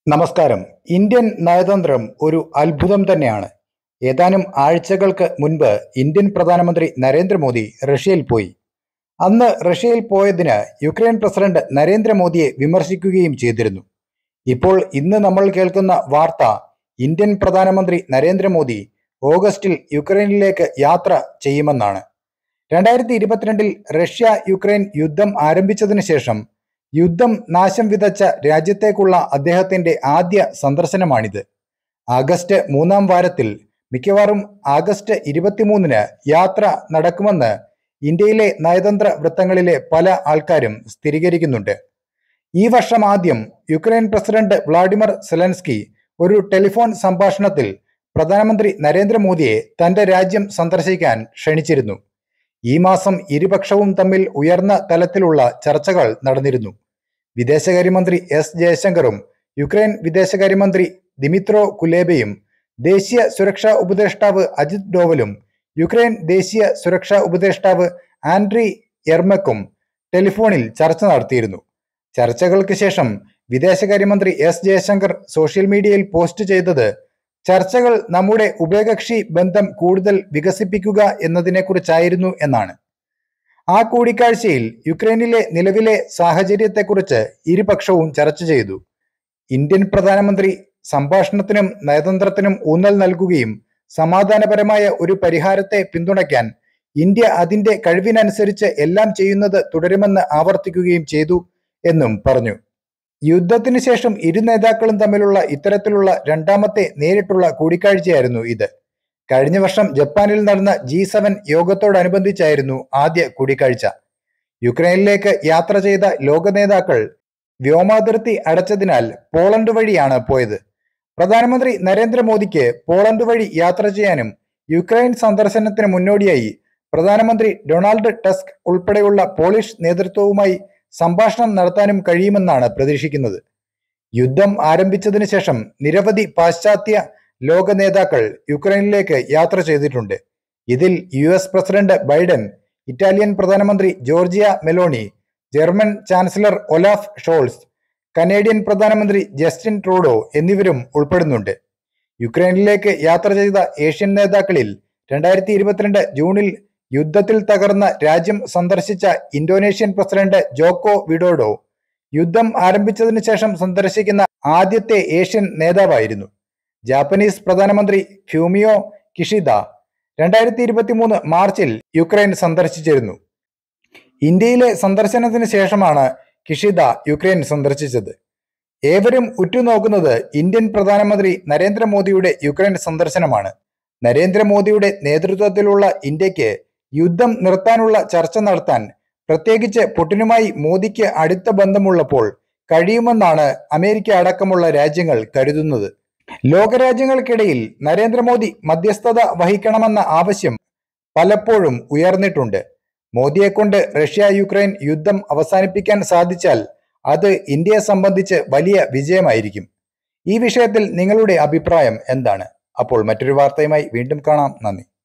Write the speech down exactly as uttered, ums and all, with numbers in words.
നമസ്കാരം. ഇന്ത്യൻ നയതന്ത്രം ഒരു അത്ഭുതം തന്നെയാണ്. ഏതാനും ആഴ്ചകൾക്ക് മുൻപ് ഇന്ത്യൻ പ്രധാനമന്ത്രി നരേന്ദ്രമോദി റഷ്യയിൽ പോയി. അന്ന് റഷ്യയിൽ പോയതിന് യുക്രൈൻ പ്രസിഡന്റ് നരേന്ദ്രമോദിയെ വിമർശിക്കുകയും ചെയ്തിരുന്നു. ഇപ്പോൾ ഇന്ന് നമ്മൾ കേൾക്കുന്ന വാർത്ത ഇന്ത്യൻ പ്രധാനമന്ത്രി നരേന്ദ്രമോദി ഓഗസ്റ്റിൽ യുക്രൈനിലേക്ക് യാത്ര ചെയ്യുമെന്നാണ്. രണ്ടായിരത്തി ഇരുപത്തിരണ്ടിൽ റഷ്യ യുക്രൈൻ യുദ്ധം ആരംഭിച്ചതിന് ശേഷം യുദ്ധം നാശം വിതച്ച രാജ്യത്തേക്കുള്ള അദ്ദേഹത്തിന്റെ ആദ്യ സന്ദർശനമാണിത്. ആഗസ്റ്റ് മൂന്നാം വാരത്തിൽ, മിക്കവാറും ആഗസ്റ്റ് ഇരുപത്തിമൂന്നിന് യാത്ര നടക്കുമെന്ന് ഇന്ത്യയിലെ നയതന്ത്ര വൃത്തങ്ങളിലെ പല ആൾക്കാരും സ്ഥിരീകരിക്കുന്നുണ്ട്. ഈ വർഷം ആദ്യം യുക്രൈൻ പ്രസിഡന്റ് വ്ളാഡിമിർ സെലൻസ്കി ഒരു ടെലിഫോൺ സംഭാഷണത്തിൽ പ്രധാനമന്ത്രി നരേന്ദ്രമോദിയെ തന്റെ രാജ്യം സന്ദർശിക്കാൻ ക്ഷണിച്ചിരുന്നു. ഈ മാസം ഇരുപക്ഷവും തമ്മിൽ ഉയർന്ന തലത്തിലുള്ള ചർച്ചകൾ നടന്നിരുന്നു. വിദേശകാര്യമന്ത്രി എസ് ജയശങ്കറും യുക്രൈൻ വിദേശകാര്യമന്ത്രി ദിമിത്രോ കുലേബയും ദേശീയ സുരക്ഷാ ഉപദേഷ്ടാവ് അജിത് ഡോവലും യുക്രൈൻ ദേശീയ സുരക്ഷാ ഉപദേഷ്ടാവ് ആൻഡ്രി യെർമക്കും ടെലിഫോണിൽ ചർച്ച നടത്തിയിരുന്നു. ചർച്ചകൾക്ക് ശേഷം വിദേശകാര്യമന്ത്രി എസ് ജയശങ്കർ സോഷ്യൽ മീഡിയയിൽ പോസ്റ്റ് ചെയ്തത് ചർച്ചകൾ നമ്മുടെ ഉഭയകക്ഷി ബന്ധം കൂടുതൽ വികസിപ്പിക്കുക എന്നതിനെക്കുറിച്ചായിരുന്നു എന്നാണ്. ആ കൂടിക്കാഴ്ചയിൽ യുക്രൈനിലെ നിലവിലെ സാഹചര്യത്തെക്കുറിച്ച് ഇരുപക്ഷവും ചർച്ച ചെയ്തു. ഇന്ത്യൻ പ്രധാനമന്ത്രി സംഭാഷണത്തിനും നയതന്ത്രത്തിനും ഊന്നൽ നൽകുകയും സമാധാനപരമായ ഒരു പരിഹാരത്തെ പിന്തുണയ്ക്കാൻ ഇന്ത്യ അതിന്റെ കഴിവിനനുസരിച്ച് എല്ലാം ചെയ്യുന്നത് തുടരുമെന്ന് ആവർത്തിക്കുകയും ചെയ്തു എന്നും പറഞ്ഞു. യുദ്ധത്തിന് ശേഷം ഇരു നേതാക്കളും തമ്മിലുള്ള ഇത്തരത്തിലുള്ള രണ്ടാമത്തെ നേരിട്ടുള്ള കൂടിക്കാഴ്ചയായിരുന്നു ഇത്. കഴിഞ്ഞ വർഷം ജപ്പാനിൽ നടന്ന ജി സെവൻ യോഗത്തോടനുബന്ധിച്ചായിരുന്നു ആദ്യ കൂടിക്കാഴ്ച. യുക്രൈനിലേക്ക് യാത്ര ചെയ്ത ലോക നേതാക്കൾ വ്യോമാതിർത്തി അടച്ചതിനാൽ പോളണ്ട് വഴിയാണ് പോയത്. പ്രധാനമന്ത്രി നരേന്ദ്രമോദിക്ക് പോളണ്ട് വഴി യാത്ര ചെയ്യാനും യുക്രൈൻ സന്ദർശനത്തിന് മുന്നോടിയായി പ്രധാനമന്ത്രി ഡൊണാൾഡ് ടസ്ക് ഉൾപ്പെടെയുള്ള പോളിഷ് നേതൃത്വവുമായി സംഭാഷണം നടത്താനും കഴിയുമെന്നാണ് പ്രതീക്ഷിക്കുന്നത്. യുദ്ധം ആരംഭിച്ചതിന് ശേഷം നിരവധി പാശ്ചാത്യ ലോക നേതാക്കൾ യുക്രൈനിലേക്ക് യാത്ര ചെയ്തിട്ടുണ്ട്. ഇതിൽ U S president Biden, Italian പ്രധാനമന്ത്രി Giorgia Meloni, German chancellor Olaf Scholz, Canadian പ്രധാനമന്ത്രി ജസ്റ്റിൻ ട്രൂഡോ എന്നിവരും ഉൾപ്പെടുന്നുണ്ട്. യുക്രൈനിലേക്ക് യാത്ര ചെയ്ത ഏഷ്യൻ നേതാക്കളിൽ രണ്ടായിരത്തി ഇരുപത്തിരണ്ട് ജൂണിൽ യുദ്ധത്തിൽ തകർന്ന രാജ്യം സന്ദർശിച്ച ഇന്തോനേഷ്യൻ പ്രസിഡന്റ് ജോക്കോ വിഡോഡോ യുദ്ധം ആരംഭിച്ചതിന് ശേഷം സന്ദർശിക്കുന്ന ആദ്യത്തെ ഏഷ്യൻ നേതാവായിരുന്നു. ജാപ്പനീസ് പ്രധാനമന്ത്രി ഫ്യൂമിയോ കിഷിദ രണ്ടായിരത്തി ഇരുപത്തി മൂന്ന് മാർച്ചിൽ യുക്രൈൻ സന്ദർശിച്ചിരുന്നു. ഇന്ത്യയിലെ സന്ദർശനത്തിന് ശേഷമാണ് കിഷിദ യുക്രൈൻ സന്ദർശിച്ചത്. ഏവരും ഉറ്റുനോക്കുന്നത് ഇന്ത്യൻ പ്രധാനമന്ത്രി നരേന്ദ്രമോദിയുടെ യുക്രൈൻ സന്ദർശനമാണ്. നരേന്ദ്രമോദിയുടെ നേതൃത്വത്തിലുള്ള ഇന്ത്യക്ക് യുദ്ധം നിർത്താനുള്ള ചർച്ച നടത്താൻ, പ്രത്യേകിച്ച് പുടിനുമായി മോദിക്ക് അടുത്ത ബന്ധമുള്ളപ്പോൾ, കഴിയുമെന്നാണ് അമേരിക്ക അടക്കമുള്ള രാജ്യങ്ങൾ കരുതുന്നത്. ലോകരാജ്യങ്ങൾക്കിടയിൽ നരേന്ദ്രമോദി മധ്യസ്ഥത വഹിക്കണമെന്ന ആവശ്യം പലപ്പോഴും ഉയർന്നിട്ടുണ്ട്. മോദിയെക്കൊണ്ട് റഷ്യ യുക്രൈൻ യുദ്ധം അവസാനിപ്പിക്കാൻ സാധിച്ചാൽ അത് ഇന്ത്യയെ സംബന്ധിച്ച് വലിയ വിജയമായിരിക്കും. ഈ വിഷയത്തിൽ നിങ്ങളുടെ അഭിപ്രായം എന്താണ്? അപ്പോൾ മറ്റൊരു വാർത്തയുമായി വീണ്ടും കാണാം. നന്ദി.